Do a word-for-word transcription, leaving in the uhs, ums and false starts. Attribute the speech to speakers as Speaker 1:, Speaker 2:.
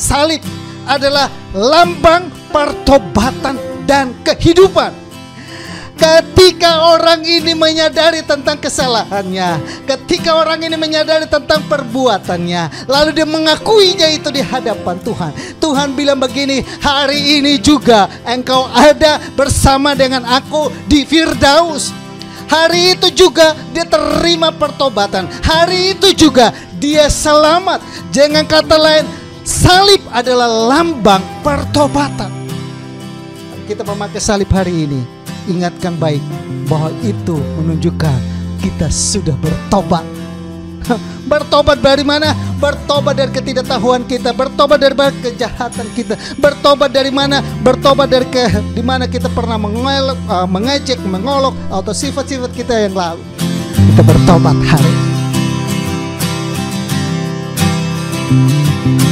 Speaker 1: salib adalah lambang pertobatan dan kehidupan. Ketika orang ini menyadari tentang kesalahannya, ketika orang ini menyadari tentang perbuatannya, lalu dia mengakuinya itu di hadapan Tuhan. Tuhan bilang begini, hari ini juga engkau ada bersama dengan aku di Firdaus. Hari itu juga dia terima pertobatan. Hari itu juga dia selamat. Dengan kata lain, salib adalah lambang pertobatan. Kita memakai salib hari ini, ingatkan baik bahwa itu menunjukkan kita sudah bertobat. Bertobat dari mana? Bertobat dari ketidaktahuan kita, bertobat dari kejahatan kita, bertobat dari mana? Bertobat dari ke di mana kita pernah mengelok, uh, mengejek, mengolok atau sifat-sifat kita yang lalu. Kita bertobat hari ini.